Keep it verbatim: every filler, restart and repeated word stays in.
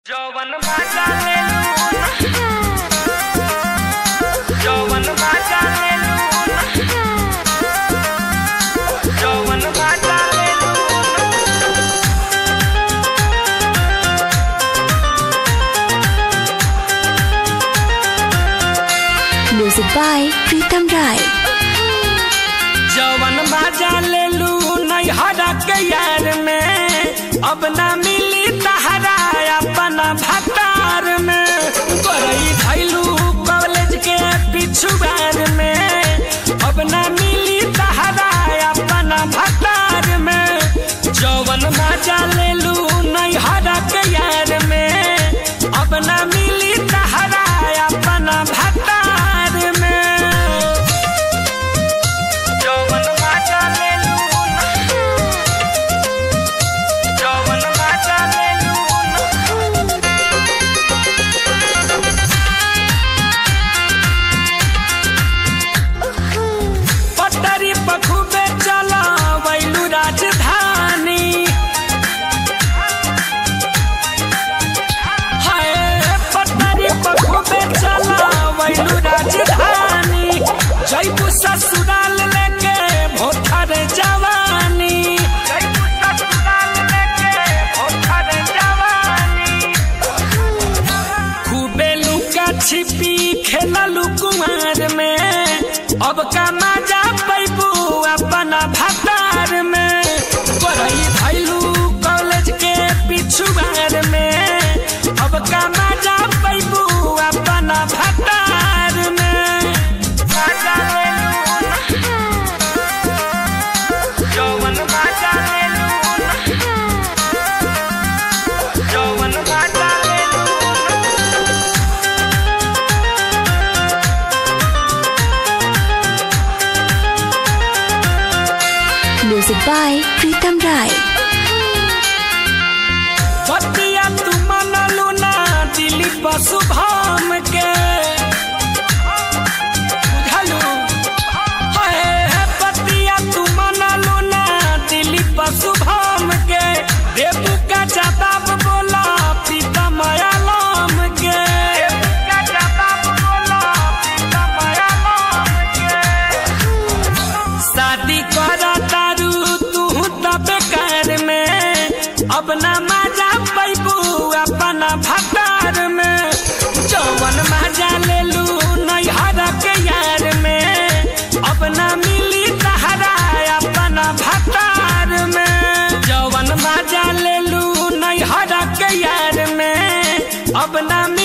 जौवन बाजा ले लूं जौवन बाजा ले लूं जौवन बाजा ले लूं। Music by Pritam Rai. जौवन बाजा ले लूं नैहरा के यार में अब ना मिली तहरा अपना भतार में करई धैलू कॉलेज के पिछुआर में अब ना मिली तहरा अपना भतार में जौवन बाजा ले लूं नैहरा के यार में अब ना मिली तहरा अपना भतार में जौवन बाजा ले लूं जौवन बाजा ले पटरी पखुबे चला वैलू राजधानी हाय पटरी पखुबे चला वैलू राजधानी जैबू ससुराल लेके भोथर जवानी जैबू ससुराल लेके भोथर जवानी खूबे लुका छिपी खेललू कुमार में अब का मजा पैबू अपना भतार में करई धैलू कॉलेज के पिछुआर में अब का मजा पैबू अपना भतार में बाजा ले लूं जौवन बाजा ले लूं जौवन बाजा ले लूं। Music by Pritam Rai. बतिया तू मनलू ना दिली पशु भाम के बुझलू हाय बतिया तू मनलू ना दिली पशु भाम के देबू का जवाब बोला प्रीतम आलम के देबू का जवाब बोला प्रीतम आलम के शादी करा तारू तू त बेकार में अब ना मजा पैबू अपना भतार में जौवन मजा ले लूं नैहरा के यार में अब ना मिली तहरा अपना भतार में जौवन मजा ले लूं नैहरा के यार में अब ना